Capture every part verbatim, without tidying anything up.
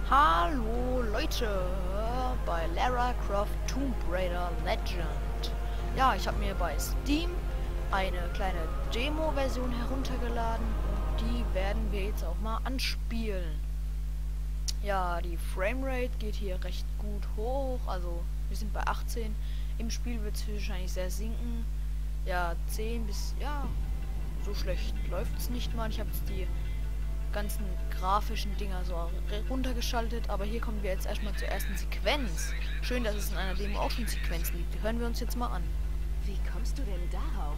Hallo Leute, bei Lara Croft Tomb Raider Legend. Ja, ich habe mir bei Steam eine kleine Demo-Version heruntergeladen und die werden wir jetzt auch mal anspielen. Ja, die Framerate geht hier recht gut hoch, also wir sind bei achtzehn. Im Spiel wird es wahrscheinlich sehr sinken. Ja, zehn bis, ja, so schlecht läuft es nicht mal. Ich habe jetzt die ganzen grafischen Dinger so runtergeschaltet, aber hier kommen wir jetzt erstmal zur ersten Sequenz. Schön, dass es in einer Demo auch schon Sequenzen gibt. Die hören wir uns jetzt mal an. Wie kommst du denn darauf?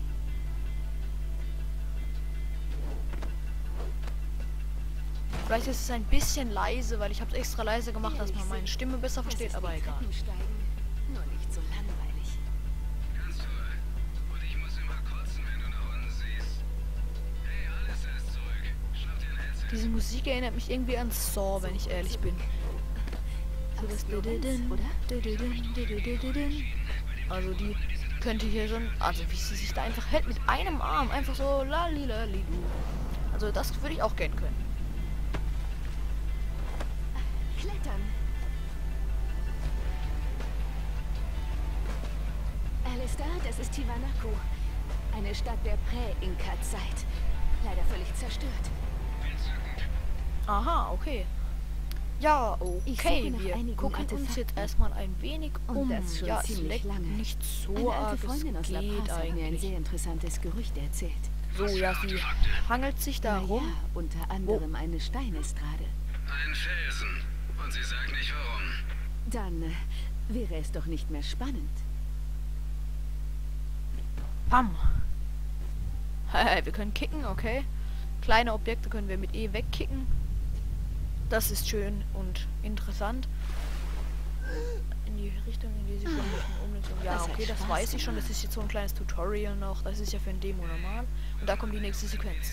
Vielleicht ist es ein bisschen leise, weil ich habe es extra leise gemacht, dass man meine Stimme besser versteht, aber egal. Nur nicht so langweilig. Ganz toll. Und ich muss immer kotzen, wenn du nach unten siehst. Hey, alles ist zurück. Schnapp dir ein Headset. Diese Musik erinnert mich irgendwie an Saw, wenn ich ehrlich bin. So das Also die könnte hier schon, also wie sie sich da einfach hält mit einem Arm, einfach so lalilalidu. Also das würde ich auch gern können. Klettern. Alistair, das ist Tiwanaku. Eine Stadt der Prä-Inka-Zeit. Leider völlig zerstört. Aha, okay. Ja, Ich okay, suche nach wir einigen gucken uns Artefakten. jetzt erstmal ein wenig Und um. das schon Ja, es ziemlich leckt lange. nicht so Eine arg, alte es Freundin aus La geht Paz hat mir ein eigentlich. sehr interessantes Gerücht erzählt. So, ja, sie hangelt sich da Na rum. ja, unter anderem eine Steinestrade. Ein Felsen. Und sie sagt nicht warum. Dann äh, wäre es doch nicht mehr spannend. Pam. Hey, wir können kicken, okay. Kleine Objekte können wir mit E wegkicken. Das ist schön und interessant. In die Richtung, in die sie schon müssen. Ja, Das hat okay, das Spaß weiß ich schon. gemacht. Das ist jetzt so ein kleines Tutorial noch. Das ist ja für ein Demo normal. Und da kommt die nächste Sequenz.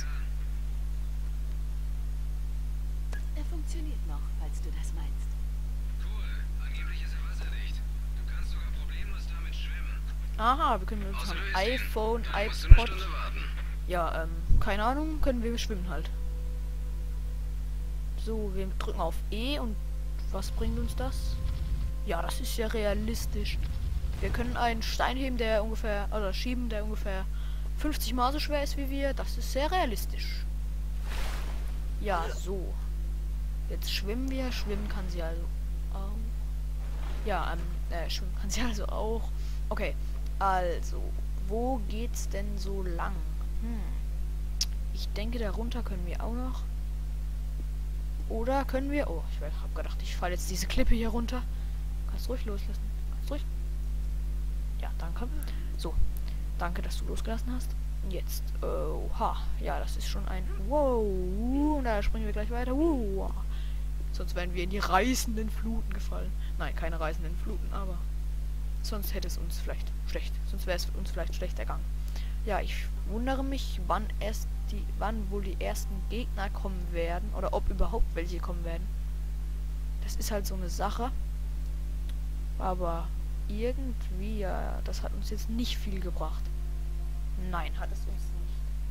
Er funktioniert noch, falls du das meinst. Cool. Angeblich ist er wasserdicht. Du kannst sogar problemlos damit schwimmen. Aha, wir können mit unserem Außer du iPhone, Dann musst du eine iPod. Stunde warten. Ja, ähm, keine Ahnung, können wir schwimmen halt. So, wir drücken auf E und was bringt uns das? Ja, das ist ja realistisch. Wir können einen Stein heben, der ungefähr, oder schieben, der ungefähr fünfzig Mal so schwer ist wie wir. Das ist sehr realistisch. Ja, so. Jetzt schwimmen wir. Schwimmen kann sie also auch. Ja, ähm, äh, schwimmen kann sie also auch. Okay, also, wo geht's denn so lang? Hm. Ich denke, darunter können wir auch noch. Oder können wir... Oh, ich hab gedacht, ich falle jetzt diese Klippe hier runter. Kannst ruhig loslassen. Kannst ruhig. Ja, danke. So. Danke, dass du losgelassen hast. Jetzt. Oha. Ja, das ist schon ein... Wow. Und da springen wir gleich weiter. Wow. Sonst wären wir in die reißenden Fluten gefallen. Nein, keine reißenden Fluten, aber... Sonst hätte es uns vielleicht schlecht... Sonst wäre es uns vielleicht schlecht ergangen. Ja, ich wundere mich, wann erst die, wann wohl die ersten Gegner kommen werden oder ob überhaupt welche kommen werden. Das ist halt so eine Sache. Aber irgendwie, ja, das hat uns jetzt nicht viel gebracht. Nein, hat es uns nicht.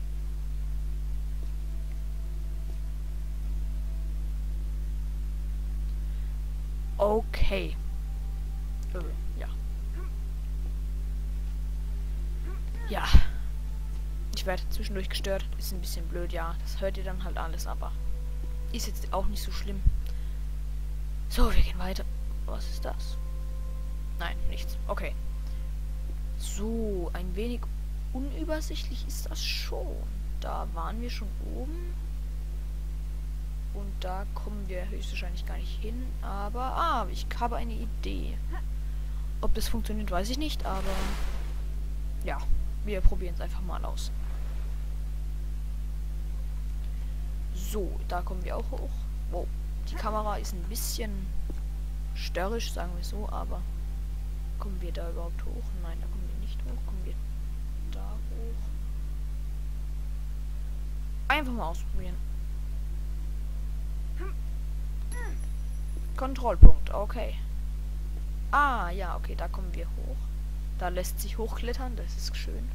Okay. Äh, ja. Ja. Ich werde zwischendurch gestört. Ist ein bisschen blöd, ja. Das hört ihr dann halt alles, aber ist jetzt auch nicht so schlimm. So, wir gehen weiter. Was ist das? Nein, nichts. Okay. So, ein wenig unübersichtlich ist das schon. Da waren wir schon oben. Und da kommen wir höchstwahrscheinlich gar nicht hin. Aber, ah, ich habe eine Idee. Ob das funktioniert, weiß ich nicht, aber ja, wir probieren es einfach mal aus. So, da kommen wir auch hoch. Wow, die Kamera ist ein bisschen störrisch, sagen wir so, aber kommen wir da überhaupt hoch? Nein, da kommen wir nicht hoch. Kommen wir da hoch? Einfach mal ausprobieren. Kontrollpunkt, okay. Ah, ja, okay, da kommen wir hoch. Da lässt sich hochklettern, das ist schön.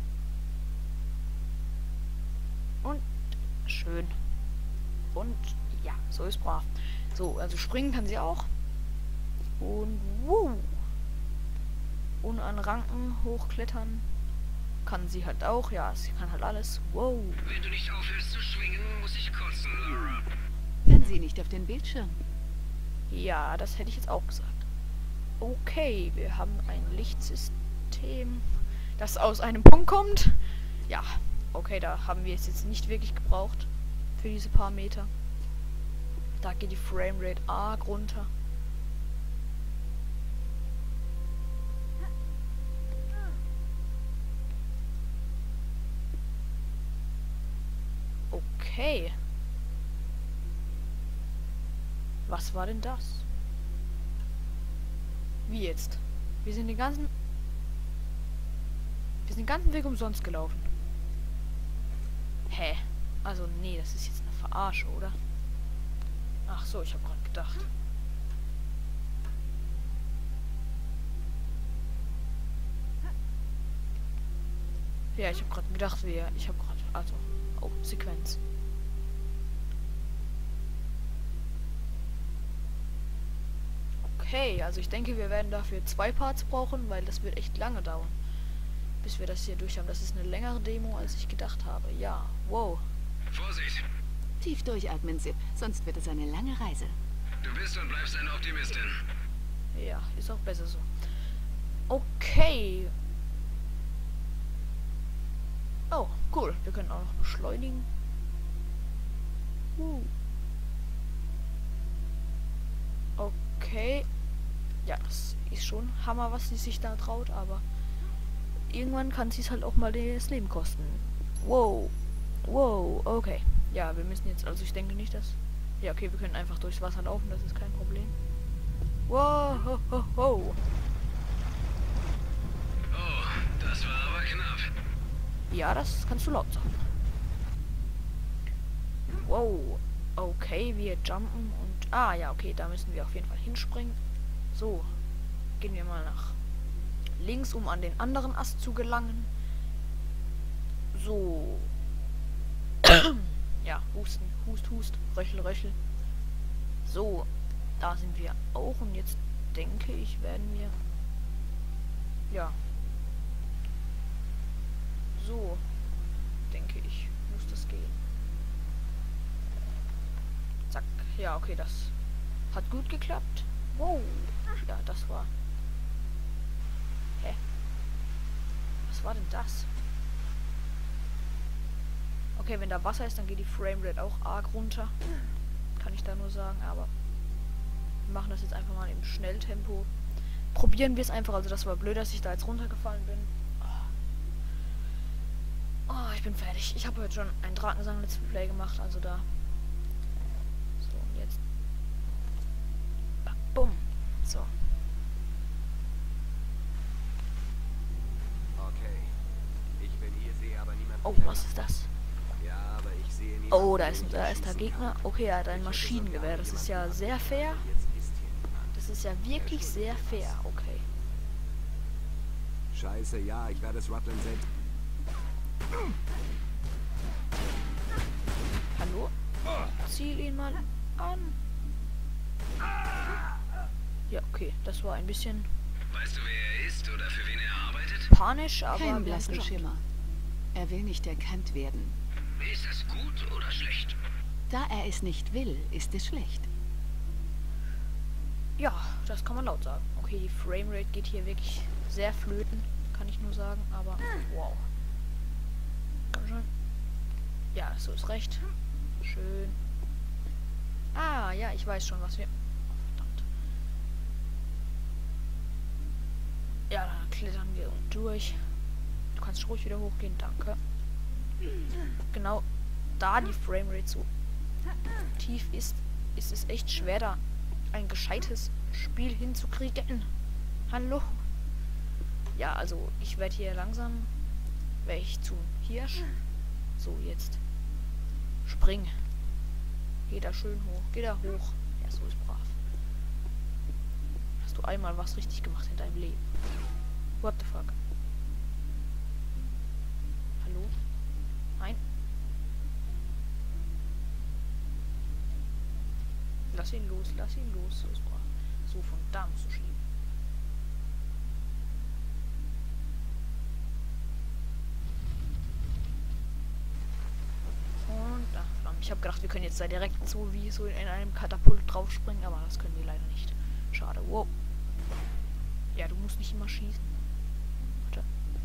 Und schön. Und ja, so ist brav. So, also springen kann sie auch. Und wuh. Und an Ranken hochklettern kann sie halt auch. Ja, sie kann halt alles. Wow. Wenn du nicht aufhörst zu schwingen, muss ich kotzen, Lara. Dann sieh nicht auf den Bildschirm. Ja, das hätte ich jetzt auch gesagt. Okay, wir haben ein Lichtsystem, das aus einem Punkt kommt. Ja, okay, da haben wir es jetzt nicht wirklich gebraucht für diese paar Meter. Da geht die Framerate arg runter. Okay. Was war denn das? Wie jetzt? Wir sind den ganzen... Wir sind den ganzen Weg umsonst gelaufen. Hä? Also, nee, das ist jetzt eine Verarsche, oder? Ach so, ich habe gerade gedacht. Ja, ich habe gerade gedacht, wir... Ich habe gerade... Also... Oh, Sequenz. Okay, also ich denke, wir werden dafür zwei Parts brauchen, weil das wird echt lange dauern, bis wir das hier durch haben. Das ist eine längere Demo, als ich gedacht habe. Ja, wow. Vorsicht! Tief durchatmen, Zip, sonst wird es eine lange Reise. Du bist und bleibst eine Optimistin. Ja, ist auch besser so. Okay. Oh, cool. Wir können auch noch beschleunigen. Uh. Okay. Ja, das ist schon Hammer, was sie sich da traut, aber irgendwann kann sie es halt auch mal das Leben kosten. Wow. Wow, okay. Ja, wir müssen jetzt, also ich denke nicht, dass... Ja, okay, wir können einfach durchs Wasser laufen, das ist kein Problem. Wow, ho, ho, ho. Oh, das war aber knapp. Ja, das kannst du laut sagen. Wow. Okay, wir jumpen und... Ah, ja, okay, da müssen wir auf jeden Fall hinspringen. So. Gehen wir mal nach links, um an den anderen Ast zu gelangen. So. Ja, husten, hust, hust, röchel, röchel. So. Da sind wir auch und jetzt denke ich, werden wir... Ja. So. Denke ich, muss das gehen. Zack. Ja, okay, das hat gut geklappt. Wow. Ja, das war... Hä? Was war denn das? Okay, wenn da Wasser ist, dann geht die Framerate auch arg runter. Kann ich da nur sagen, aber wir machen das jetzt einfach mal im Schnelltempo. Probieren wir es einfach. Also das war blöd, dass ich da jetzt runtergefallen bin. Oh, ich bin fertig. Ich habe heute schon ein Drakensang Let's Play gemacht, also da. So, und jetzt. Bumm. So. Okay. Ich bin hier, sehe aber niemanden. Oh, was ist das? Ja, aber ich sehe niemanden. Oh, da ist, den ich da ist der erschießen Gegner. kann. Okay, er hat ein Ich hätte Maschinengewehr. sogar Das ist jemanden ja an sehr der fair. Stelle. Jetzt ist hier niemand. Das ist ja wirklich sehr fair. Okay. Scheiße, ja, ich werde es Rutland selbst. Hallo? Ziel ihn mal an. Ja, okay. Das war ein bisschen Weißt du, wer er ist oder für wen er arbeitet? panisch, aber Kein wir haben's blassen geschafft. Schimmer. Er will nicht erkannt werden. Ist das gut oder schlecht? Da er es nicht will, ist es schlecht. Ja, das kann man laut sagen. Okay, die Framerate geht hier wirklich sehr flöten, kann ich nur sagen, aber wow. Komm schon. Ja, so ist recht. Schön. Ah, ja, ich weiß schon, was wir... Oh, verdammt. Ja, dann klettern wir durch. Du kannst ruhig wieder hochgehen, danke. Genau da die Framerate so tief ist, ist es echt schwer, da ein gescheites Spiel hinzukriegen. Hallo? Ja, also ich werde hier langsam, werde ich zum Hirsch. So, jetzt. Spring. Geh da schön hoch. Geh da hoch. Ja, so ist brav. Hast du einmal was richtig gemacht in deinem Leben? What the fuck? Hallo? Nein? lass ihn los, lass ihn los. So, ist brav. So, von da musst du schieben. Und, ach, verdammt, ich habe gedacht, wir können jetzt da direkt so wie so in einem Katapult draufspringen, aber das können wir leider nicht. Schade. Wow. Ja, du musst nicht immer schießen. Warte.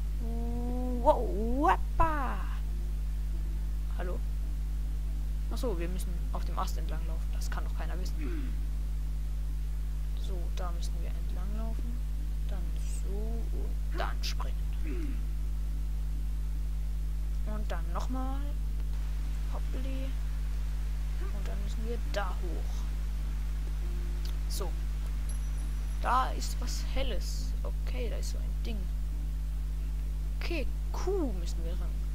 Wow, wappa. Hallo? Achso, wir müssen auf dem Ast entlang laufen. Das kann doch keiner wissen. So, da müssen wir entlang laufen. Dann so und dann springen. Und dann nochmal. Hoppeli. Und dann müssen wir da hoch. So. Da ist was Helles. Okay, da ist so ein Ding. Okay, Q müssen wir ran.